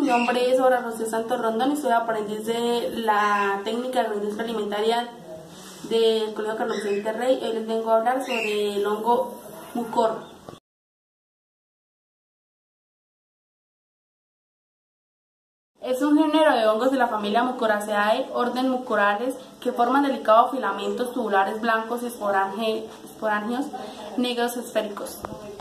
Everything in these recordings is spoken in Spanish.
nombre es Ora Rocío Santos Rondón y soy aprendiz de la técnica de agroindustria alimentaria del Colegio Carlos Vicente Rey. Hoy les vengo a hablar sobre el hongo mucor. Es un género de hongos de la familia Mucoraceae, orden Mucorales, que forman delicados filamentos tubulares blancos y esporángidos negros esféricos.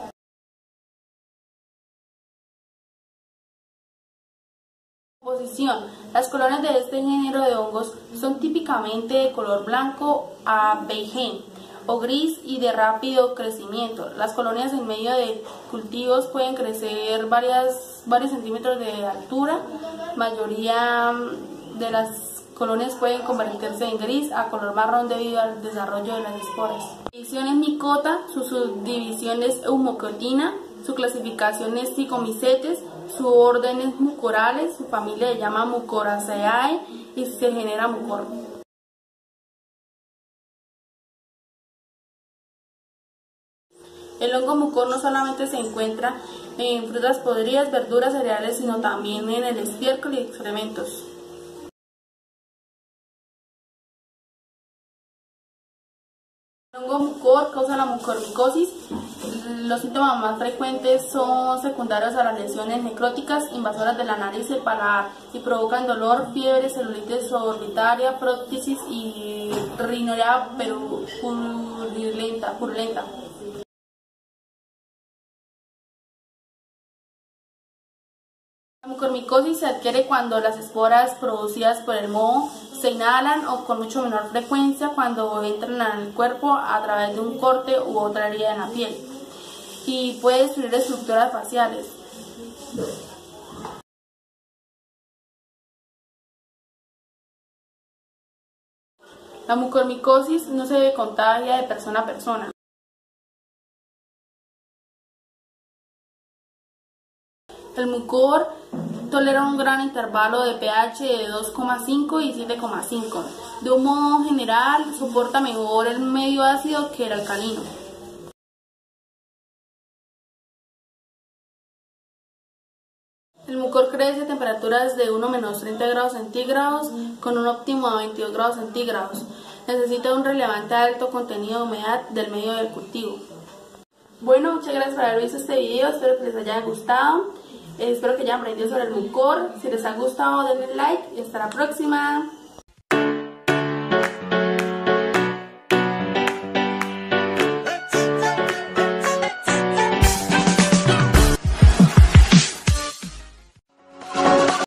Composición. Las colonias de este género de hongos son típicamente de color blanco a beige o gris y de rápido crecimiento. Las colonias en medio de cultivos pueden crecer varios centímetros de altura. Mayoría de las colonias pueden convertirse en gris a color marrón debido al desarrollo de las esporas. División es micota, su subdivisión es eumocotina, su clasificación es Phycomycetes, su orden es Mucorales, su familia se llama Mucoraceae y se genera mucor. El hongo mucor no solamente se encuentra en frutas podridas, verduras, cereales, sino también en el estiércol y excrementos. El hongo mucor causa la mucormicosis. Los síntomas más frecuentes son secundarios a las lesiones necróticas invasoras de la nariz y el paladar y provocan dolor, fiebre, celulitis orbitaria, próctisis y riniuria purulenta. La mucormicosis se adquiere cuando las esporas producidas por el moho se inhalan o con mucho menor frecuencia cuando entran al cuerpo a través de un corte u otra herida en la piel y puede destruir estructuras faciales. La mucormicosis no se contagia de persona a persona. El mucor tolera un gran intervalo de pH de 2,5 y 7,5. De un modo general, soporta mejor el medio ácido que el alcalino. El mucor crece a temperaturas de 1-30 grados centígrados con un óptimo de 22 grados centígrados. Necesita un relevante alto contenido de humedad del medio del cultivo. Bueno, muchas gracias por haber visto este video, espero que les haya gustado. Espero que hayan aprendido sobre el mucor. Si les ha gustado, denle like y hasta la próxima.